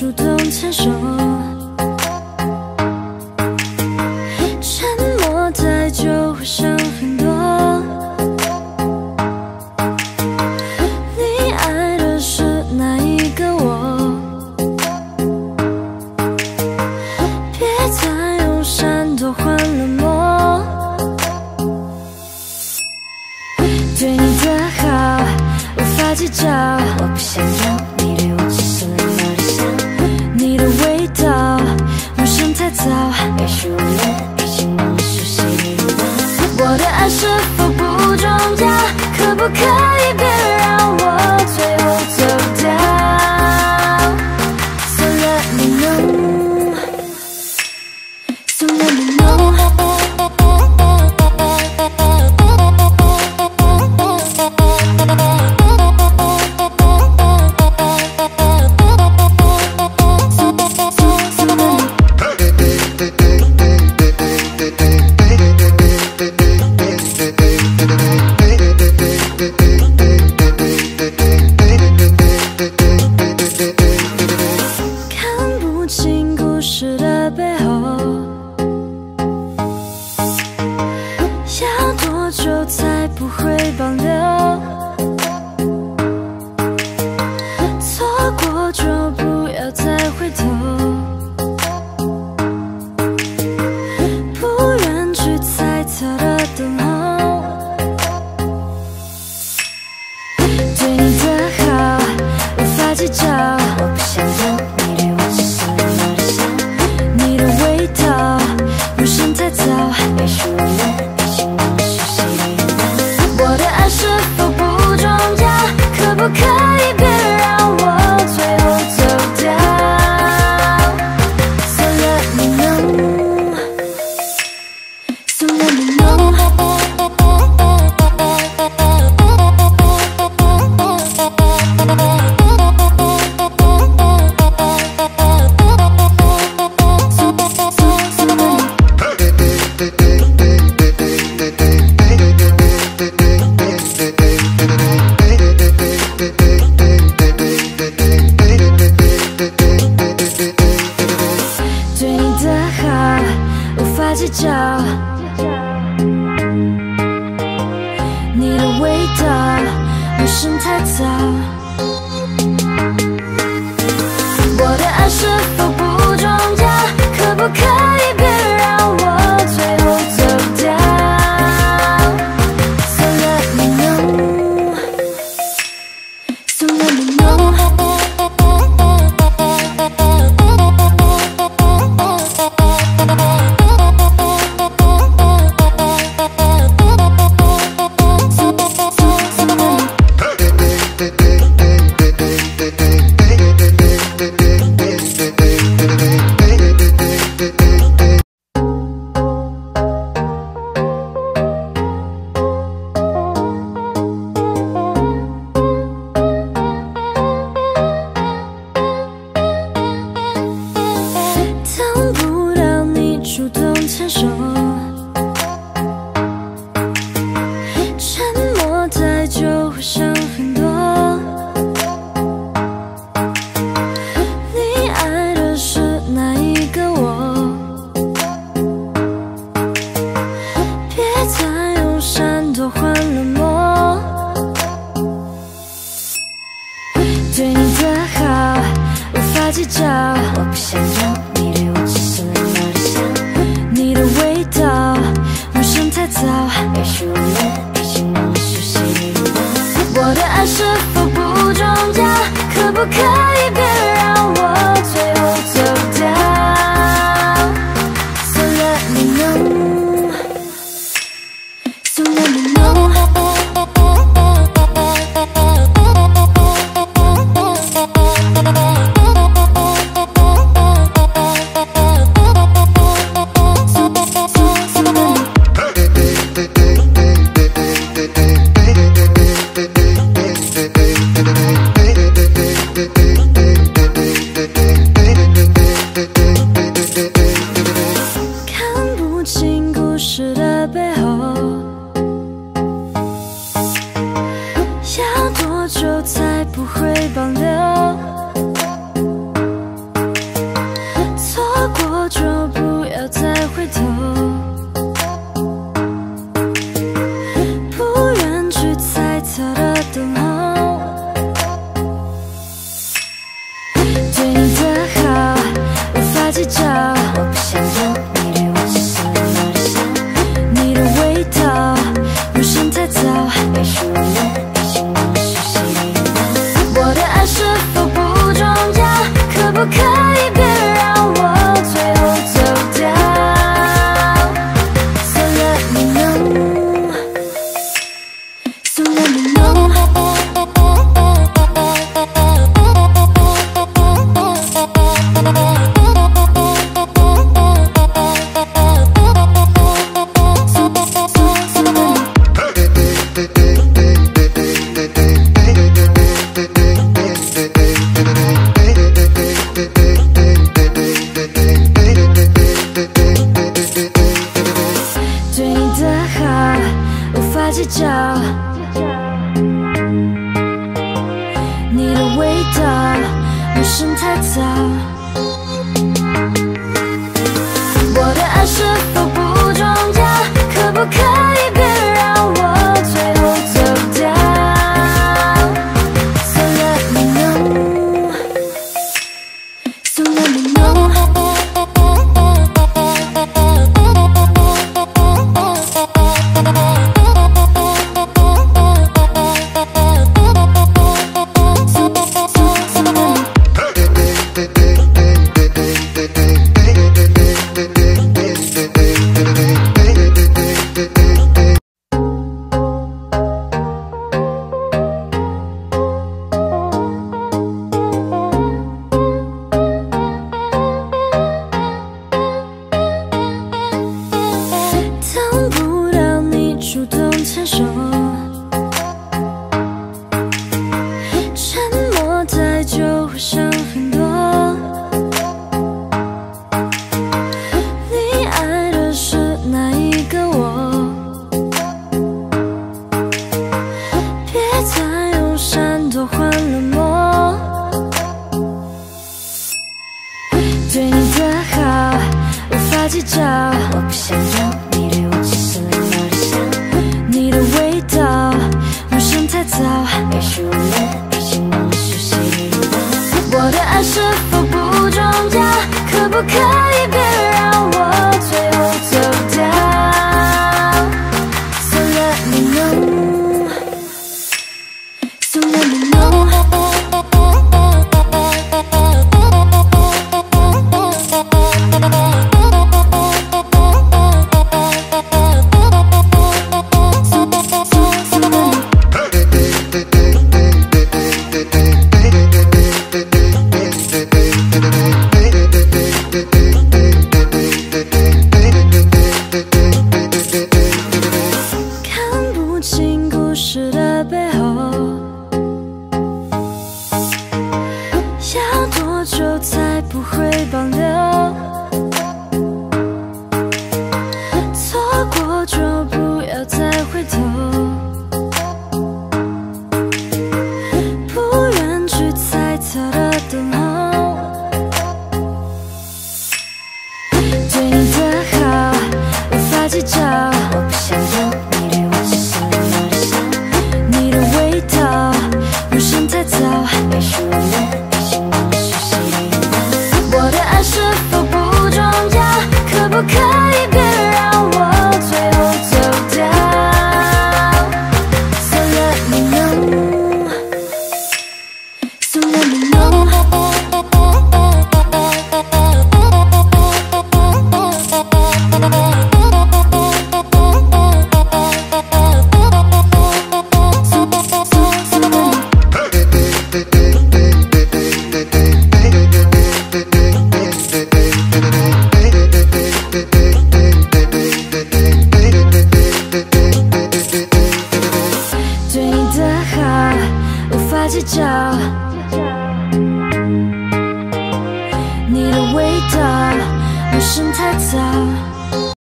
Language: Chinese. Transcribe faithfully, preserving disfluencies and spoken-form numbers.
主动牵手，沉默太久会伤很多。你爱的是哪一个我？别再用闪躲换冷漠。对你的好无法计较，我不想要你对我只是冷漠的笑。你的味道陌生太早，也许我们已经忘了熟悉的人吧。我的爱是否不重要？可不可以别让我最后走掉？ So let me know, so let me know。 看不清故事的背后，要多久才不会保留？错过就不要再回头，不愿去猜测的等候。对你的好无法计较，我不想要你对我只是冷漠的笑。你的味道陌生太早，也许我们已经忘了熟悉的人吧。我的爱是否不重要？可不可以别让我最后走掉 ？So let me know, so let me know。 对你的好无法计较，你的味道陌生太早。我的爱是否不重要？可不可以别让我最后走掉 ？So let me know, so let me know。 等不到你主动牵手，沉默太久会伤很多。你爱的是哪一个我？别再用闪躲换冷漠。对你的好无法计较，我不想要你对我只是冷漠的笑。你的味道陌生太早，也许我们已经忘了熟悉的人吧。我的爱是否不重要？可不可以别让我最后走掉 ？So let me know, so let me know。 Hey, hey, hey, hey. 不可以别让我最后走掉 So let me know So let me know计较，你的味道陌生太早。我的爱是否不重要？可不可以别让我最后走掉 ？So let me know, so let me know.对你的好无法计较，我不想要你对我只是冷漠的笑，你的味道陌生太早，也许我们已经忘了熟悉的味道。我的爱是否不重要？可不可以别让我最后走掉 ？So let me know, so let me know.不会保留，错过就不要再回头，不愿去猜测的等候。对你的好无法计较，我不想要你对我只是冷漠的笑，你的味道陌生太早，也许我们已经忘了熟悉的。我的爱是否不重要？可不可以别让我最后走掉 ？So let me know, so let me know.计较，你的味道陌生太早。